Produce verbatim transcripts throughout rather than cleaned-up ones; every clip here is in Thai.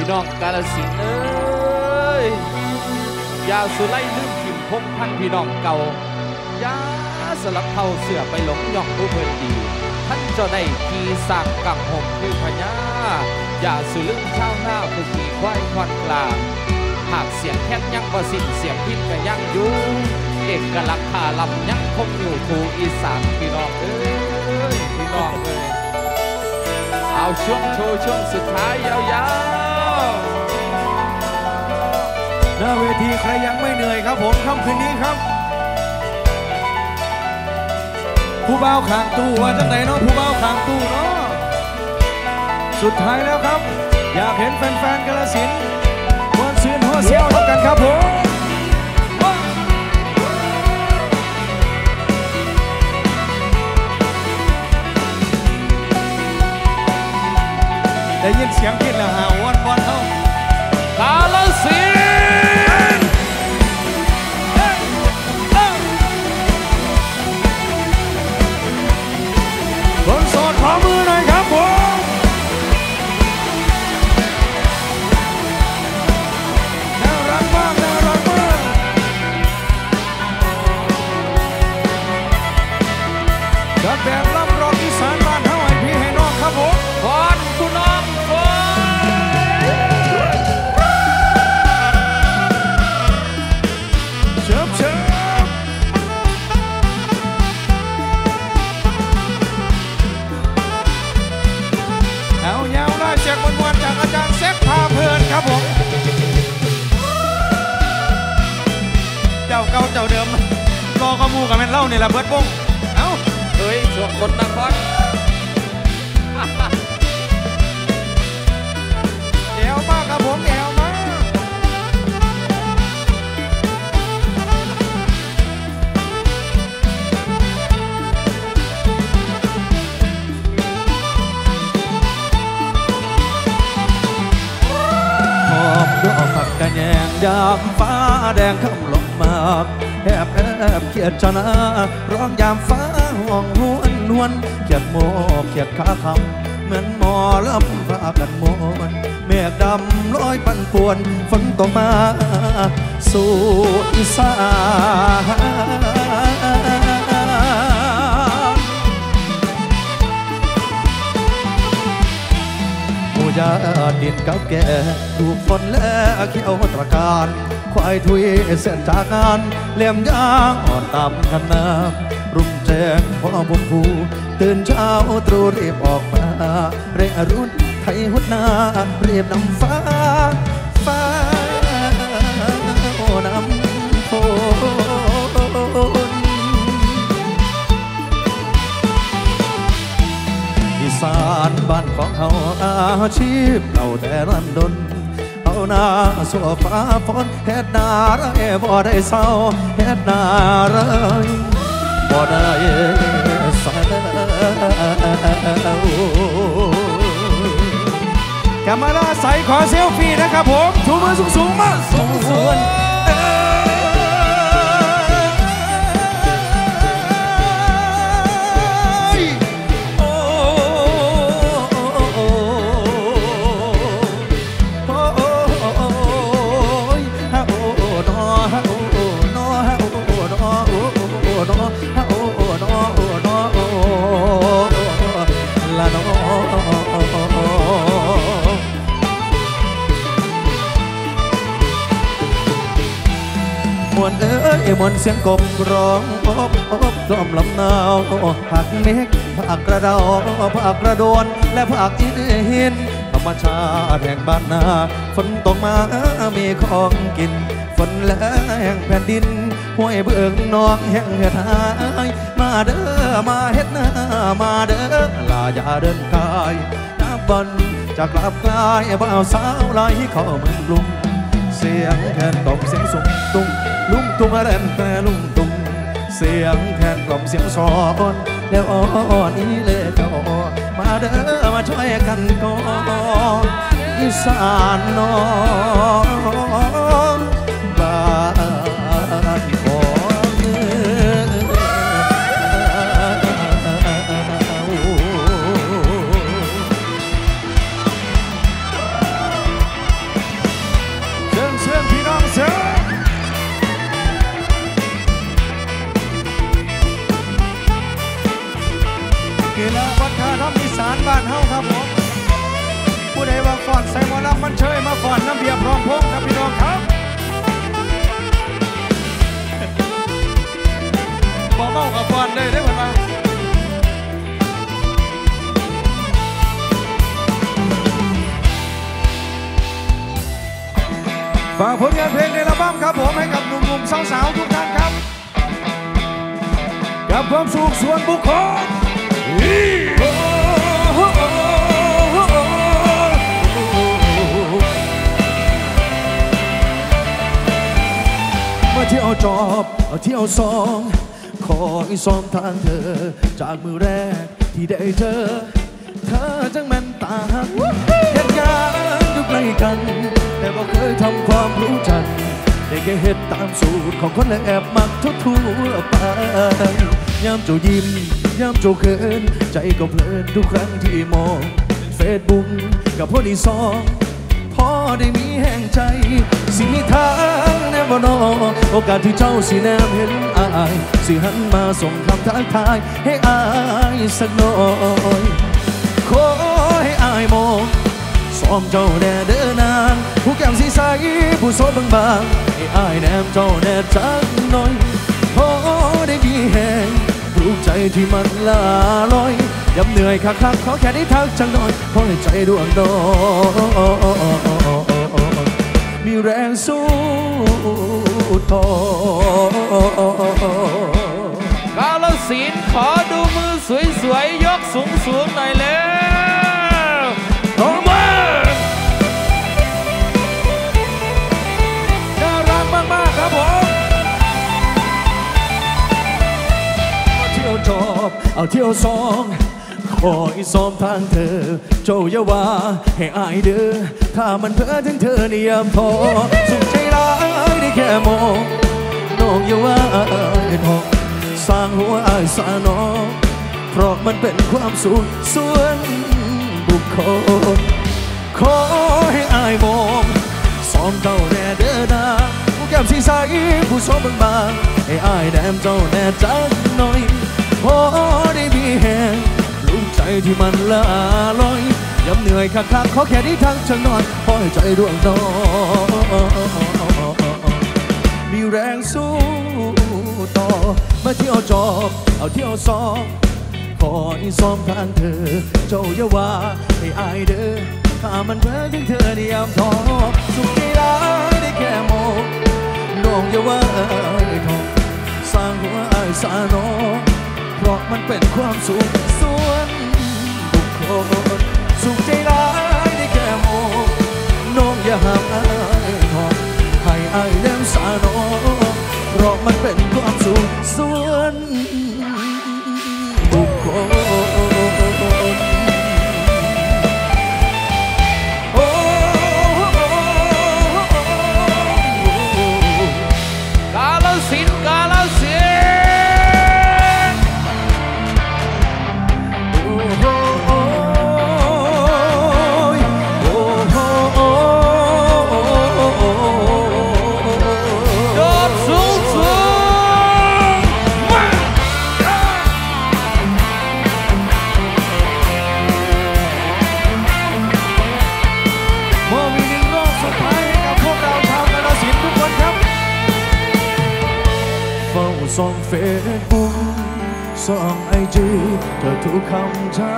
น้องกาฬสินธุ์เอ้ยอย่าสุไลลืมถิ่มพงพันพี่น้องเก่าอย่าสลับเท่าเสือไปหลงย่องผู้เพื่อนดีท่านจะได้ขี่สากกังหงคือพญาอย่าสุลืมเช่าหน้าผู้ขี่ควายควันกลางหากเสียงแค่นยังบ่สิ้นเสียงพินก็ยังอยู่เอกลักษณ์ขาลำยังคงอยู่ภูอีสานพี่น้องเอ้ยพี่น้องเอ้ยเอาช่วงโชว์ช่วงสุดท้ายยาวๆหน้าเวทีใครยังไม่เหนื่อยครับผมค่ำคืนนี้ครับผู้เบาขางตู้ว่าจังไหนเนาะผู้เบาขางตู้เนาะสุดท้ายแล้วครับอยากเห็นแฟนๆกาฬสินธุ์มวนซื่นหัวเสียวแล้วกันครับผมได้ยินเสียงพินแล้วฮะวันวันเท่ากาฬสินธุ์คนโสดขอมือหน่อยครับผมน่ารักมากน่ารักมากจัดแบบรับรองอีสานบ้านเฮาให้พี่ให้น้องครับผมฟอนคุณน้องฟอนเชิบเชิบเอาเงาได้เสียงมวนๆจากอาจารย์เซฟพาเพลินครับผมเจ้าเก่าเจ้าเดิมรอกระมูกับแม่นเล่านี่แหละเบิดวงเอ้าเฮ้ยสวดคนนครแอวมากครับผมแอวมากหอบดอกผักกระแยงยามฟ้าแดงคำลงมาแอบแอบเขียดชนะร้องยามฟ้าห่วงหวนนวลเขียดโมเขียดขาคำเหมือนหมอลำพากันมวนเมฆดำลอยปั่นป่วนฝนตกมาสู่อีสานหมู่ญาติดินเก่าแก่ถูกฝนและเขียวตระการควายทุยเส้นจากงานเลี่ยมยางอ่อนตามคันน้ำรุ่งแจ้งพ่อบุญภูตื่นเช้าตรู่รีบออกมาเร่รุ่นไทยหุดนาเรียบนำฟ้าฟ้าโอ้นำฝนอีสานบ้านของเขาอาชีพเราแต่รันดนเอาหน้าสัวฟ้าฝนเฮ็ดนาไรบ่ได้เศร้าเฮ็ดนาไรบ่ได้เศร้ากามาลาใส่ขอเซลฟี่นะครับผมชูมือสูงๆมาสูงๆมวนเอ้ยมวนเสียงกบร้องอบอบกล่อมลำนาวผักเมฆผักกระเดาผักกระโดนและผักอินหินธรรมชาติแห่งบ้านนาฝนตกมามีของกินฝนแล้งแผ่นดินห้วยเบื้องนองแห่งเหือดหายมาเด้อมาเฮ็ดนามาเด้อลาอย่าเดินกายน้ำบอลจากกลับกลายบ่าวสาวไหลเข้าเมืองกรุงเสียงแคนกล่อมเสียงสุ่มตุ้งลุงตุ้งอะไรแต่ลุงตุ้งเสียงแคนกล่อมเสียงสอนแล้วอ่อนนี้เลยก็มาเด้อมาช่วยกันก่อนอีสานน้องบ้านของเมืองมนี่แหละวัฒนธรรมอีสานบ้านเฮาครับผมผู้ใดว่าก่อนใส่หมอลำมันเชยมาก่อนน้ำเบียร์พร้อมพงครับพี่น้องครับบ่เมากับก่อนเลยได้ไหมมาฝากผลงานเพลงในอัลบั้มครับผมให้กับหนุ่มๆสาวๆทุกท่านครับกับความสุขส่วนบุคคลมาเที่ยวจอบมาเที่ยวซองขอให้ซ้อมทางเธอจากมือแรกที่ได้เจอเธอจังแม่นตาหักเหตุการณ์อยู่ใกล้กันแต่บ่เคยทำความรู้จักได้แค่เฮ็ดตามสูตรของคนและแอบมักทั่วทั่วไปยามเจ้ายิ้มยามเจ้าเขินใจก็เพลินทุกครั้งที่มองเฟซบุ๊กกับพวกที่ซองพอได้มีแห่งใจสิมีทางแน่บ่นอโอกาสที่เจ้าสิแนมเห็นอายสิหันมาส่งคำทักทายให้อายสักหน่อยขอให้อายมองซ้อมเจ้าแน่เดินนางผู้แก้มสีใสผู้โซบางๆให้อายแนมเจ้าแน่จักหน่อยพอได้มีแห่งปลุกใจที่มันลาลอยย้ำเหนื่อยคักๆขอแค่ได้ทักจังหน่อยขอให้ใจดวงดอยมีแรงสู้ต่อกาลสินขอดูมือสวยๆยกสูงๆหน่อยแล้วโอ้มาน่ารักมากๆครับผมเอาเที่ยวจอบเอาเที่ยวซองขอให้ซ้อมทางเธอเจ้าอย่าว่าให้อายเด้อถ้ามันเพ้อถึงเธอนี่ยามพอสุขใจร้ายได้แค่มองน้องอย่าว่าอายทองสร้างหัวอายสาน้องเพราะมันเป็นความสุขส่วนบุคคลขอให้อายมองซ้อมเจ้าแน่เด้อนะผู้แก้มสีใสผู้โซบางๆให้อายแนมเจ้าแน่จักหน่อยพอได้มีแห่งลูกใจที่มันละลอยย้ำเหนื่อยคักๆขอแค่ได้ทักจังหน่อยพอให้ใจดวงดอยมีแรงสู้ต่อมาเที่ยวจอบเอาเที่ยวซ้อมขอให้ซ้อมทางเธอเจ้าอย่าว่าให้อายเด้อถ้ามันเพ้อถึงเธอในยามท้อสุขใจร้ายได้แค่มองน้องอย่าว่าอายทองสร้างหัวอายสาน้องเพราะมันเป็นความสุขส่วนบุคคลสุขใจร้ายได้แค่มองน้องอย่าห้ามอายทองให้อายเลี้ยงสาน้องเพราะมันเป็นความสุขส่วนบุคคลกาลสินกาลสินส่องเฟซบุ๊กส่องไอจีเธอทุกคำเช้า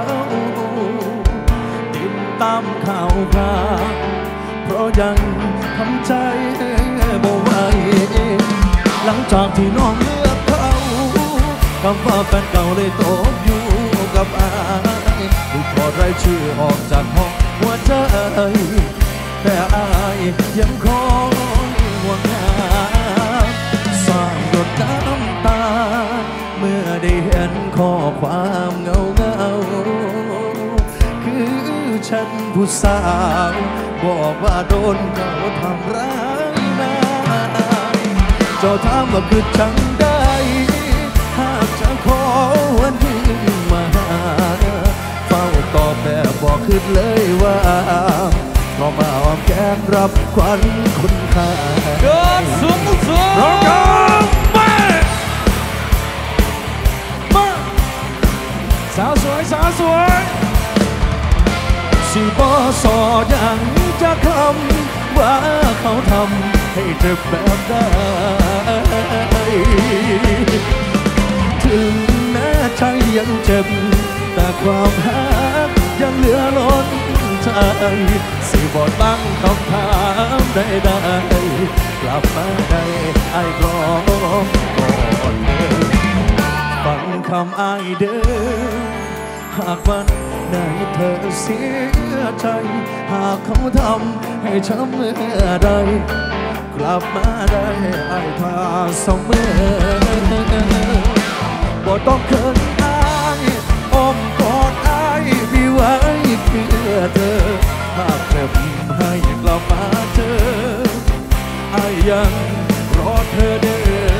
ติดตามข่าวคราวเพราะยังทำใจบ่ไหวหลังจากที่น้องเลือกเขาคำว่าแฟนเก่าเลยตกอยู่กับอายถูกถอดรายชื่อออกจากห้องหัวใจแต่อายยังคอยห่วงหาสร้างหยดน้ำตาเมื่อได้เห็นข้อความเงาเงาคือฉันผู้สาวบอกว่าโดนเขาทำร้ายมาเจ้าถามว่าคือจังได้หากจะขอวันที่มาหาเฝ้าตอบแบบบอกขึ้นเลยว่าก็มาอ้อมแก้มรับควันคุณค่าเดินสูงสูงร้องกันมามาสาวสาวสวยสิบ่สอยังจะคำว่าเขาทำให้เจ็บแบบใดถึงแม้ใจยังเจ็บแต่ความรักยังเหลือล้นใจสิบ่ตั้งคำถามใดๆกลับมาได้ไอ้กรองก่อนเดิมฟังคำอ้ายเดิมหากวันไหนเธอเสียใจหากเขาทำให้ช้ำเมื่อใดกลับมาได้ไอ้ท่าเสมอบ่ต้องเขินอายอ้อมกอดอายมีไว้เพื่อเธอหากเจ็บให้กลับมาเจออายยังรอเธอเด้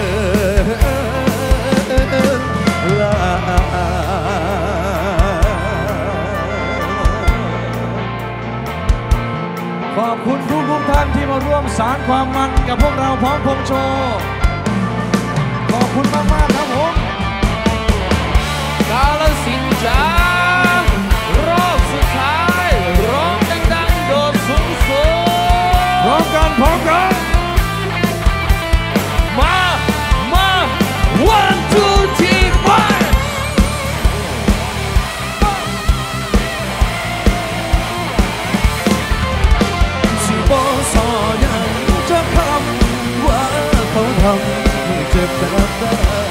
อลาขอบคุณทุกทุกท่านที่มาร่วมสร้างความมันกับพวกเราพร้อมพงโชว์ขอบคุณมากมากครับผมกาลสินธุ์จ้ารอบสุดท้ายร้องดังๆโดดสูงสูงพร้อมกันพร้อมกันมามา one two three four สิบ่สอยังจะคำว่าเขาทำให้เจ็บแบบใด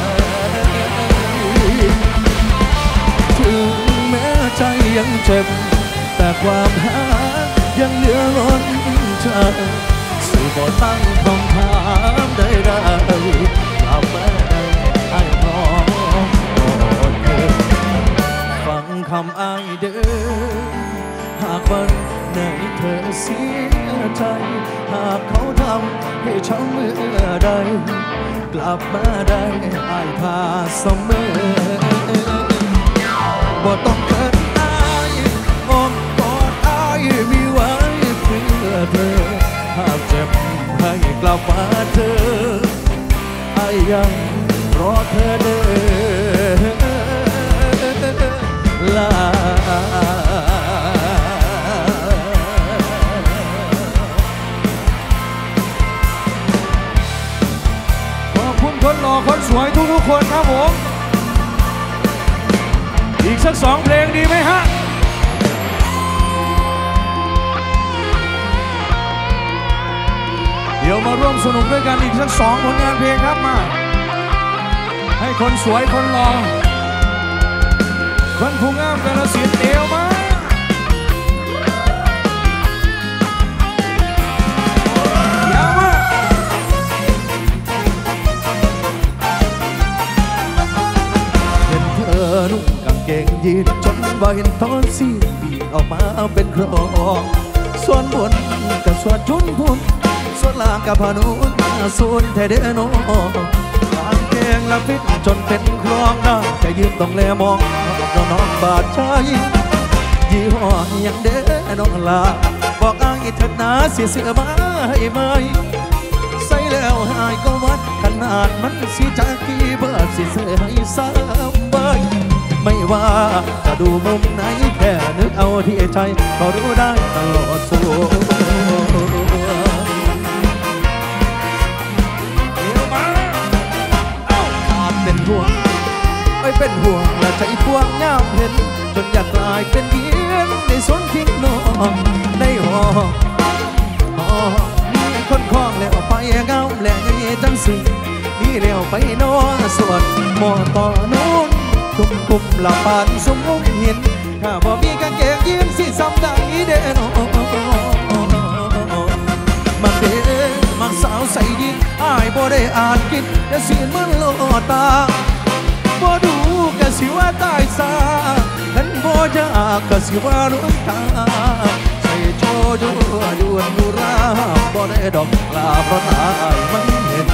ถึงแม้ใจยังเจ็บแต่ความรักยังเหลือล้นใจสิบ่ตั้งคำถามใดๆกลับมาได้ไอ้น้องก่อนเดิมฟังคำอ้ายเดิมหากวันไหนเธอเสียใจหากเขาทำให้ช้ำเมื่อใดกลับมาได้ไอ้ท่าเสมอบ่ต้องเกิดอายอ้อมกอดอายมีไว้เพื่อเธอหากเจ็บให้กลับมาเธออายยังรอเธอเด้อลาขอบคุณคนหล่อคนสวยทุกๆคนครับผมอีกสักสองเพลงดีไหมฮะเดี๋ยวมาร่วมสนุกด้วยกันอีกสักสองผลงานเพลงครับมาให้คนสวยคนหล่อคนผู้งามกาฬสินธุ์เดียวมาเดี๋ยวมาเห็นเธอนุ่งกางเกงยีนจนว่าเห็นตอนสีบีออกมาเป็นครองส่วนบนกับส่วนจุนพุ่นส่วนล่างกับพานุนส่วนไทยเดโนกางเกงละฟิตจนเป็นคลองได้แต่ยืนต้องแลมองน้องน้องบาดใจยี่ห้อยังเดน้องลาบอกอ้ายเถิดนาเสียเสื้อมาให้ไหมใส่แล้วหายก็วัดขนาดมันสีจากกี่เบอร์สิเสื้อให้ซ้ำใบไม่ว่าจะดูมุมไหนแค่นึกเอาที่ใจก็รู้ได้ตลอดสู่เป็นห่วงไอ้เป็นห่วงและใจพวงงามเห็นจนอยากกลายเป็นเพียงในสวนทิ้งน้องในห้องมีคนคล้องแล้วไปเงาแหล่งนี้จังสิมีแล้วไปนอนสวดมอต่อนู้นกุมกุมหลับปานสมมุมเห็นถ้าบ่มีกางเกงยีนสีซ้ำได้เด้อมาเด้มักสาวใส่ยินอ้ายบ่ได้อ่านกินแต่สีมันโลตาบ่ดูกะสิว่าตายซาฉันบ่อยากกะสิว่าลวงตาใส่โชว์ดูดวนดูราบ่ได้ดอกลาเพราะตายมันเห็น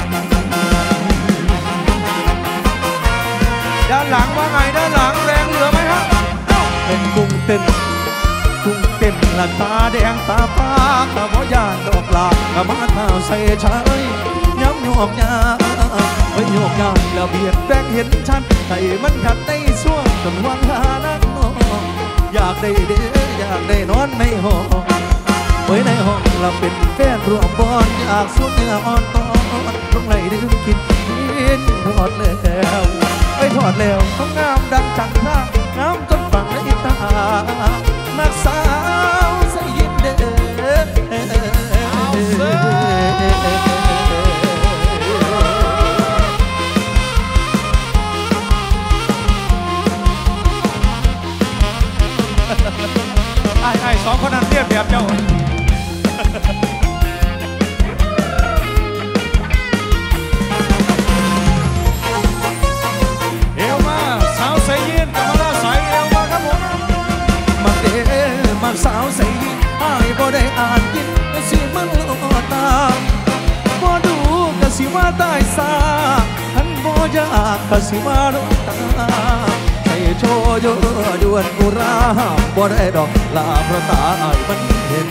ด้านหลังว่าไงด้านหลังแรงเหลือไหมฮะเป็นกุ้งเต้นกุ้งเต้นละตาแดงตาฟ้าตาบ่ยานดอกลากะมาข้าวใส่ชายย้ำโยกยาเฮ้ยโยกยาแล้วเบียดแบงเห็นชัดให้มันขัดในช่วงจนวังหานักนอนอยากได้เด้ออยากได้นอนในห้องไว้ในห้องเราเป็นแฟนรวมบอนอยากสูดเนื้ออ่อนตอนลงไหลดื่มกินกินทอดแล้วไปทอดแล้วเขางามดังจังท่างามจนฟังในตานักสาวใส่ยิ้มเด้อไอ้ไอ้สองคนนั้นเรียบแบบเจ้าเอวมาสาวใส่ยีนกับมาลาใส่เอวมาครับผมมักเด้มักสาวใส่ยีนไอ้บ่ได้อ่านยินก็สิมันโลตามบ่ดูก็สิว่าตายซาหันบ่อยากก็สิว่าลงตาโชว์โยดวนอุราบ่ได้ดอกลาเพราะตาไอ้มันเห็น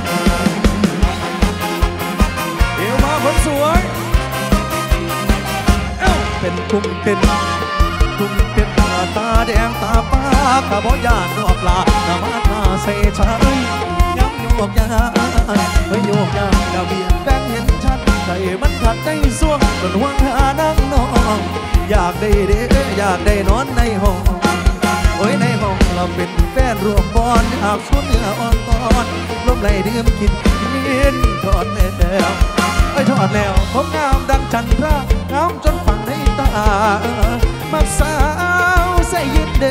เอวมาคนสวยเอ้าเป็นทุ่งเต้นทุ่งเต้นตาตาแดงตาป้ากะบ่ยานดอกลาหน้ามาหน้าใส่ชายย้ำโยกยาเฮ้ยโยกยาดาวเบียนแบงเห็นชัดใจมันขัดใจส่วงจนหวังหานั่งนอนอยากได้เด้ออยากได้นอนในห้องโอ้ยในห้องเราเป็นแฟนรวมบอนหากสุดเนื้ออ่อนตอนลมไหลดื่มกินกินทอดแล้วไอ้ทอดแล้วผมงามดังจันทรางามจนฟังในตามักสาวใส่ยินเด้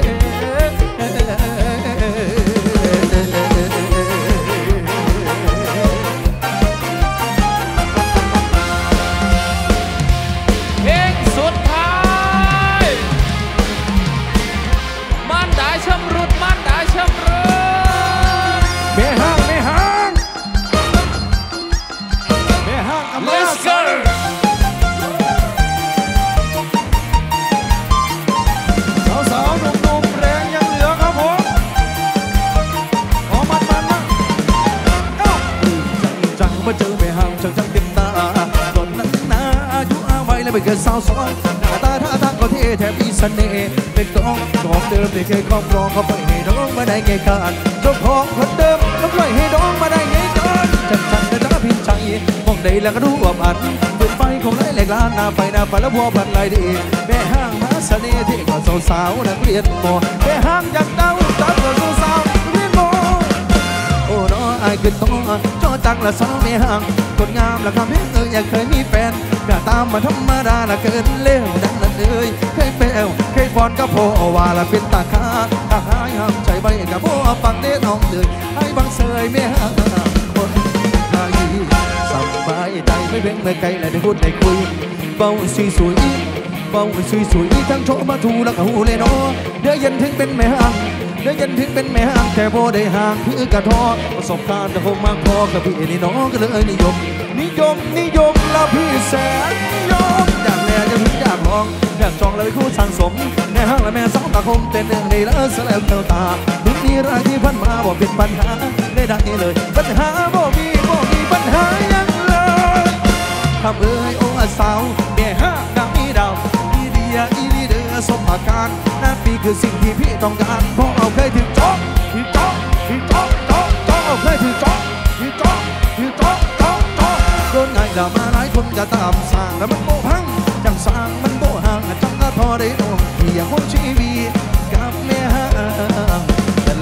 ไม่เคยสาวซ้อนหน้าตาท่าทางก็เท่แถมมีเสน่ห์เป็นกองของเดิมไม่เคยครอบครองเขาไปให้น้องมาได้ไงกันเจ้าของคนเดิมก็ปล่อยให้น้องมาได้ไงกันจับจังจะจ้าพินใจมองใดแล้วก็รู้ว่ามันเป็นไฟของไรเหล็กล้านหน้าไปหน้าไปแล้ววัวพันไรดีแม่ห้างมาเสน่ห์ที่ก็สาวๆนักเรียนโมแม่ห้างอยากเต้าจับก็สาวๆเรียนโมโอ้น้อไอ้ขึ้นตัวจ้อจังละสาวแม่ห้างคนงามละคำเพียงเอออยากเคยมีแฟนหน้าตามาธรรมดาละเกินเลี้ยวดังนั้นเลยเคยเปลวเคยฟอนก็พอว่าละเป็นตาขาตาหายห้ามใจใบกับพ่อฟังเด้น้องเลยให้บังเสยแม่ห้างคนไทยสบายใจไม่เพ่งไม่ไกลเลยได้พูดได้คุยเบาสวยสวยเบาสวยสวยทั้งโชมาทูแล้วก็หูเลยเนาะเดี๋ยวยันถึงเป็นแม่ห้างเดี๋ยวยันถึงเป็นแม่ห้างแต่โบได้ห่างคือกระทอประสบการณ์จะคงมากพอกับพี่นี่น้องก็เลยนิยมนิยมนิยมแล้วพี่แสนนิยมอยากแลจะถึงอยากลองอยากจองเลยคู่สั่งสมแม่ห้างและแม่สองตาคมเต้นเรื่องนี้แล้วสลายเท่าตาทุกนี้รายที่พันมาบอกเป็นปัญหาได้ดังนี้เลยปัญหาบ่มีบ่มีปัญหายังเลยทำเอ้ยโอ้สาวแม่ห้างดังมีดาวอีเดียอีลีเดอร์สมอาการนั่นปีคือสิ่งที่พี่ต้องการเพราะเอาเคยถึงจ๊อกถึงจ๊อกถึงจ๊อกจ๊อกจ๊อกเอาเคยถึงจ๊อกถึงจ๊อกถึงจ๊อกจ๊อกจ๊อกโดนไงดามาหลายคนจะตามสร้างแล้วมันโง่พังจังสร้างมันโง่ห่างจังก็ทอได้น้องที่อยากคนชีวิตกับแม่ห้างกัน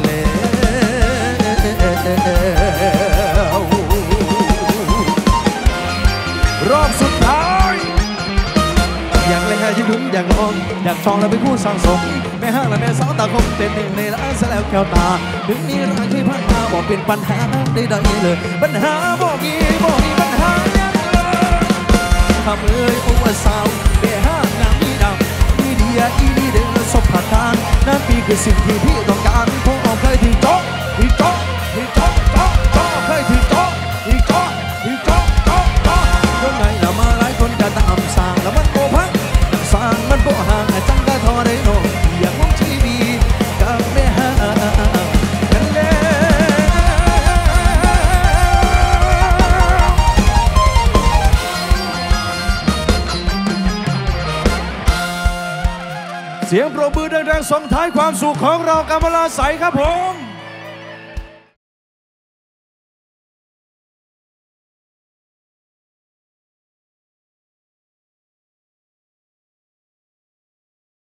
แล้วรอบสุดท้ายอยากเลยให้ยิ้มอยากลองอยากชองแล้วไปคู่สั่งสมแม่ห้างและแม่สาวตาคมเต้นหนึ่งในร้านซะแล้วแก้วตาถึงนี้รายที่ผ่านมาบอกเป็นปัญหาได้ได้เลยปัญหาบอกมีบอกมีปัญหายังเลยทำเอ้ยโอ้สาวแม่ห้างงามมีดำอีเดียอีลีเดอร์สมผัดทานนั่นปีคือสิ่งที่พี่ต้องการเพราะเคยถึงโจ๊กถึงโจ๊กถึงโจ๊กโจ๊กโจ๊กเคยถึงโจ๊กถึงโจ๊กถึงโจ๊กโจ๊กโจ๊กยังไงละมาหลายคนจะตามสร้างแล้วมันโกพักสร้างมันโกห่างจังก็ทอได้น้องอยากมองทีวีกับแม่ห้างกันแล้ว สิสียงปรบมือดังๆส่งท้ายความสุขของเรากำมะลาใสครับผม